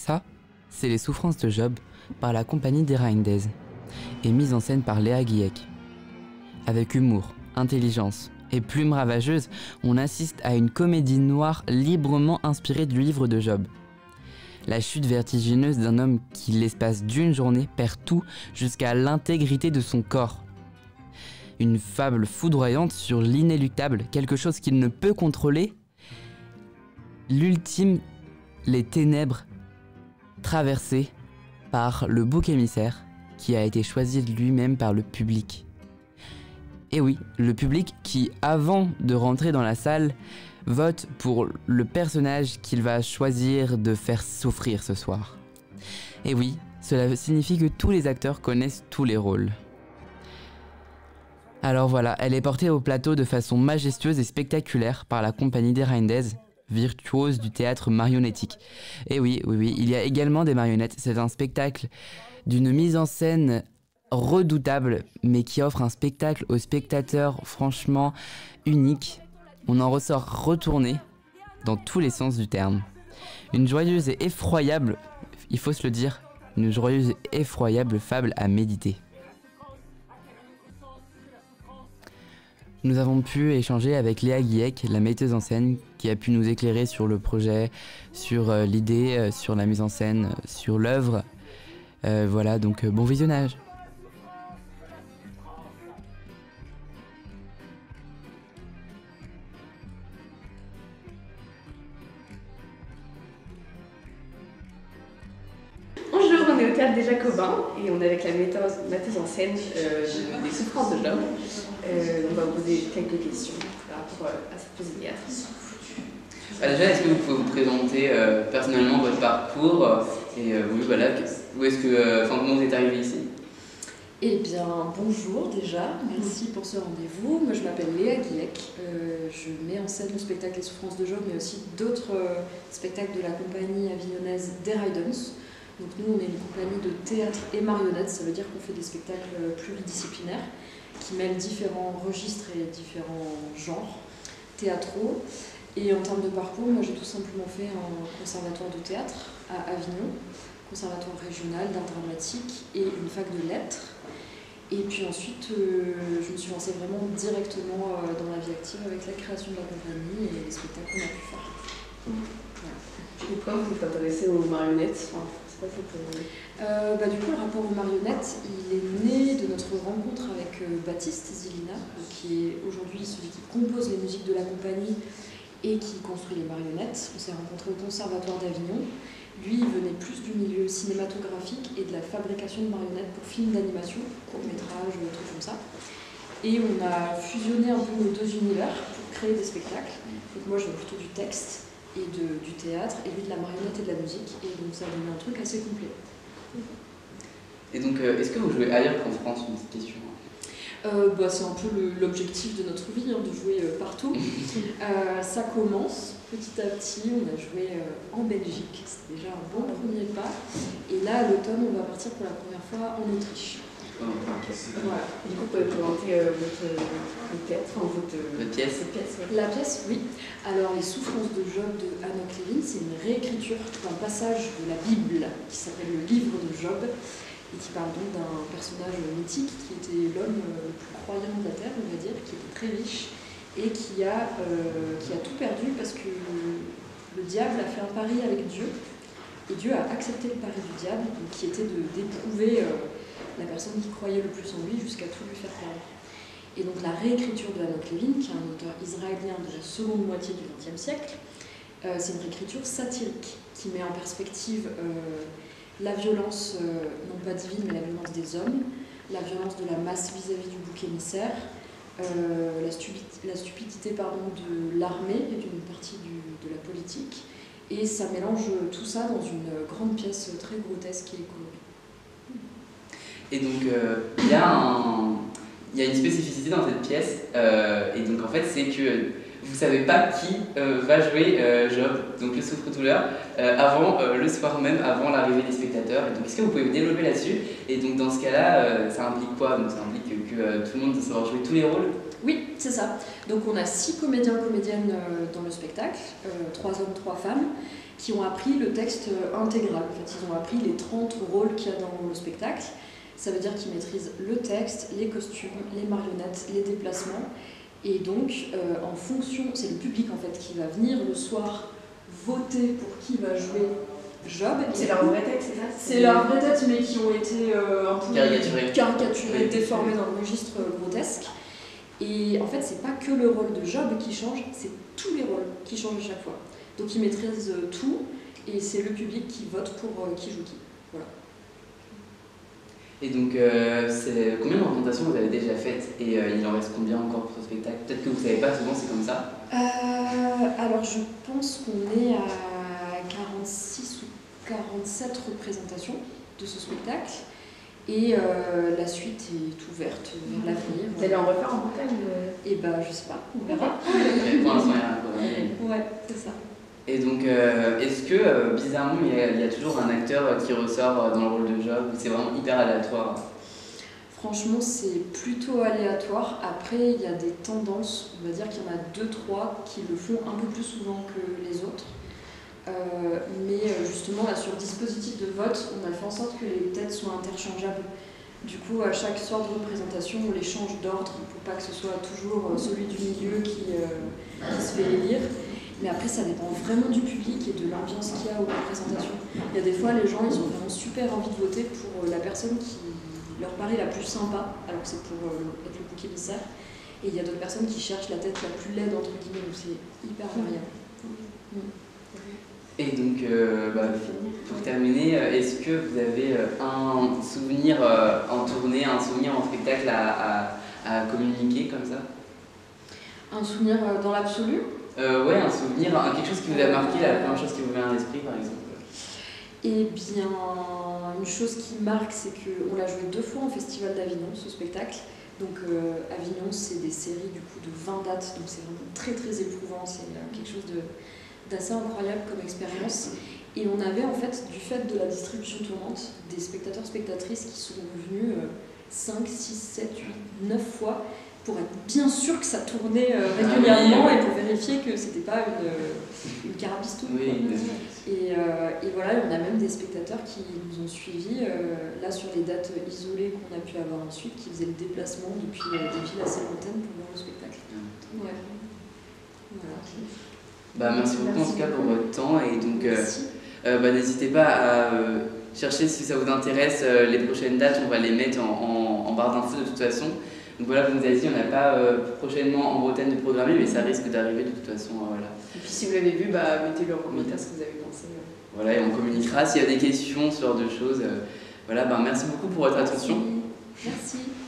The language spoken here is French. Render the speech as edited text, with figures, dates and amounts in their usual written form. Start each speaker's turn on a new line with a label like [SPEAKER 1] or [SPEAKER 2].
[SPEAKER 1] Ça, c'est Les souffrances de Job par la compagnie des Reinders et mise en scène par Léa Guillec. Avec humour, intelligence et plume ravageuse, on assiste à une comédie noire librement inspirée du livre de Job. La chute vertigineuse d'un homme qui, l'espace d'une journée, perd tout jusqu'à l'intégrité de son corps. Une fable foudroyante sur l'inéluctable, quelque chose qu'il ne peut contrôler. L'ultime, les ténèbres traversées par le bouc émissaire qui a été choisi lui-même par le public. Et oui, le public qui, avant de rentrer dans la salle, vote pour le personnage qu'il va choisir de faire souffrir ce soir. Et oui, cela signifie que tous les acteurs connaissent tous les rôles. Alors voilà, elle est portée au plateau de façon majestueuse et spectaculaire par la compagnie des Reinders, virtuose du théâtre marionnettique. Et oui, il y a également des marionnettes. C'est un spectacle d'une mise en scène redoutable, mais qui offre un spectacle aux spectateurs franchement unique. On en ressort retourné dans tous les sens du terme. Une joyeuse et effroyable, il faut se le dire, une joyeuse et effroyable fable à méditer. Nous avons pu échanger avec Léa Guillec, la metteuse en scène, qui a pu nous éclairer sur le projet, sur l'idée, sur la mise en scène, sur l'œuvre. Voilà, donc bon visionnage.
[SPEAKER 2] Bonjour, on est au théâtre des Jacobins et on est avec la metteuse en scène des souffrances de Job. On va vous poser quelques questions par rapport à cette pièce de théâtre.
[SPEAKER 3] Déjà, est-ce que vous pouvez vous présenter personnellement votre parcours et oui, voilà, où est-ce que, comment vous êtes arrivé ici?
[SPEAKER 4] Eh bien, bonjour déjà, merci pour ce rendez-vous. Moi, je m'appelle Léa Guillec, je mets en scène le spectacle Les souffrances de Job, mais aussi d'autres spectacles de la compagnie avignonnaise des Reinders. Donc nous, on est une compagnie de théâtre et marionnettes, ça veut dire qu'on fait des spectacles pluridisciplinaires qui mêlent différents registres et différents genres théâtraux. Et en termes de parcours, moi j'ai tout simplement fait un conservatoire de théâtre à Avignon, conservatoire régional d'art dramatique et une fac de lettres. Et puis ensuite, je me suis lancée vraiment directement dans la vie active avec la création de la compagnie et les spectacles qu'on a pu faire. Voilà.
[SPEAKER 2] Et pourquoi vous êtes intéressée aux marionnettes?
[SPEAKER 4] Du coup, le rapport aux marionnettes, il est né de notre rencontre avec Baptiste Zilina, qui est aujourd'hui celui qui compose les musiques de la compagnie et qui construit les marionnettes. On s'est rencontrés au Conservatoire d'Avignon. Lui, il venait plus du milieu cinématographique et de la fabrication de marionnettes pour films d'animation, courts-métrages, trucs comme ça. Et on a fusionné un peu nos deux univers pour créer des spectacles. Donc moi, je viens plutôt du texte et du théâtre, et lui de la marionnette et de la musique, et donc ça a donné un truc assez complet.
[SPEAKER 3] Et donc, est-ce que vous jouez ailleurs qu'en France? Une petite question.
[SPEAKER 4] C'est un peu l'objectif de notre vie, de jouer partout. Ça commence petit à petit, on a joué en Belgique, c'était déjà un bon premier pas, et là à l'automne on va partir pour la première fois en Autriche.
[SPEAKER 2] Voilà. Du coup, vous pouvez présenter votre théâtre, votre pièce.
[SPEAKER 4] La pièce, oui. Alors, Les souffrances de Job de Hannah Clevin, c'est une réécriture d'un passage de la Bible qui s'appelle le livre de Job et qui parle donc d'un personnage mythique qui était l'homme le plus croyant de la terre, on va dire, qui était très riche et qui a tout perdu parce que le diable a fait un pari avec Dieu et Dieu a accepté le pari du diable, donc, qui était d'éprouver la personne qui croyait le plus en lui jusqu'à tout lui faire perdre. Et donc la réécriture de Hannah Clevin, qui est un auteur israélien de la seconde moitié du XXe siècle, c'est une réécriture satirique qui met en perspective la violence, non pas divine, mais la violence des hommes, la violence de la masse vis-à-vis du bouc émissaire, la stupidité de l'armée et d'une partie de la politique. Et ça mélange tout ça dans une grande pièce très grotesque et colorée.
[SPEAKER 3] Et donc, il y a une spécificité dans cette pièce, et donc en fait, c'est que vous ne savez pas qui va jouer Job, donc le souffre-douleur, avant le soir même, avant l'arrivée des spectateurs. Et donc, est-ce que vous pouvez vous développer là-dessus? Et donc, dans ce cas-là, ça implique quoi? Donc, ça implique que tout le monde doit savoir jouer tous les rôles?
[SPEAKER 4] Oui, C'est ça. Donc on a 6 comédiens comédiennes dans le spectacle, 3 hommes, 3 femmes, qui ont appris le texte intégral. En fait, ils ont appris les 30 rôles qu'il y a dans le spectacle. Ça veut dire qu'ils maîtrisent le texte, les costumes, les marionnettes, les déplacements. Et donc, en fonction, c'est le public en fait qui va venir le soir voter pour qui va jouer Job.
[SPEAKER 2] C'est leur vraie tête, c'est ça?
[SPEAKER 4] C'est leur vraie tête, mais qui ont été un peu caricaturés,
[SPEAKER 3] Oui.
[SPEAKER 4] déformés dans le registre grotesque. Et en fait, c'est pas que le rôle de Job qui change, c'est tous les rôles qui changent à chaque fois. Donc ils maîtrisent tout, et c'est le public qui vote pour qui joue qui. Voilà.
[SPEAKER 3] Et donc, combien de représentations vous avez déjà faites et il en reste combien encore pour ce spectacle? Peut-être que vous savez pas, souvent c'est comme ça.
[SPEAKER 4] Alors je pense qu'on est à 46 ou 47 représentations de ce spectacle. Et la suite est ouverte vers l'avenir.
[SPEAKER 2] Vous allez en refaire en Bretagne?
[SPEAKER 4] Et bah je sais pas, on verra.
[SPEAKER 3] Mais pour l'instant, il y a rien.
[SPEAKER 4] Ouais, c'est ça.
[SPEAKER 3] Et donc, est-ce que, bizarrement, il y a toujours un acteur qui ressort dans le rôle de Job, ou c'est vraiment hyper aléatoire?
[SPEAKER 4] Franchement, c'est plutôt aléatoire. Après, il y a des tendances. On va dire qu'il y en a 2-3 qui le font un peu plus souvent que les autres. Mais justement, là, sur le dispositif de vote, on a fait en sorte que les têtes soient interchangeables. Du coup, à chaque soir de représentation, on les change d'ordre pour pas que ce soit toujours celui du milieu qui se fait élire. Mais après, ça dépend vraiment du public et de l'ambiance qu'il y a aux représentations. Il y a des fois, les gens, ils ont vraiment super envie de voter pour la personne qui leur paraît la plus sympa, alors que c'est pour être le bouc émissaire. Et il y a d'autres personnes qui cherchent la tête la plus laide, entre guillemets, donc c'est hyper variable.
[SPEAKER 3] Et donc, pour terminer, est-ce que vous avez un souvenir en tournée, un souvenir en spectacle à communiquer comme ça?
[SPEAKER 4] Un souvenir dans l'absolu?
[SPEAKER 3] Ouais, un souvenir, quelque chose qui vous a marqué, la première chose qui vous vient à l'esprit par exemple.
[SPEAKER 4] Eh bien, une chose qui marque, c'est qu'on l'a joué 2 fois en Festival d'Avignon, ce spectacle. Donc Avignon, c'est des séries du coup de 20 dates, donc c'est vraiment très très éprouvant, c'est quelque chose d'assez incroyable comme expérience. Et on avait en fait, du fait de la distribution tournante, des spectateurs-spectatrices qui sont venus 5, 6, 7, 8, 9 fois pour être bien sûr que ça tournait régulièrement et pour vérifier que c'était pas une carapistoune.
[SPEAKER 3] Oui.
[SPEAKER 4] Et voilà, on a même des spectateurs qui nous ont suivis là sur les dates isolées qu'on a pu avoir ensuite, qui faisaient le déplacement depuis des villes assez lointaines pour voir le spectacle. Ouais. Voilà.
[SPEAKER 3] Merci beaucoup en tout cas pour votre temps et donc n'hésitez pas à chercher si ça vous intéresse les prochaines dates, on va les mettre en barre d'infos de toute façon. Donc voilà, vous nous avez dit, on n'a pas prochainement en Bretagne de programmer, mais ça risque d'arriver de toute façon. Voilà.
[SPEAKER 2] Et puis si vous l'avez vu, mettez-le en commentaire ce que vous avez pensé.
[SPEAKER 3] Voilà, et on communiquera s'il y a des questions, ce genre de choses. Merci beaucoup pour votre attention.
[SPEAKER 4] Merci.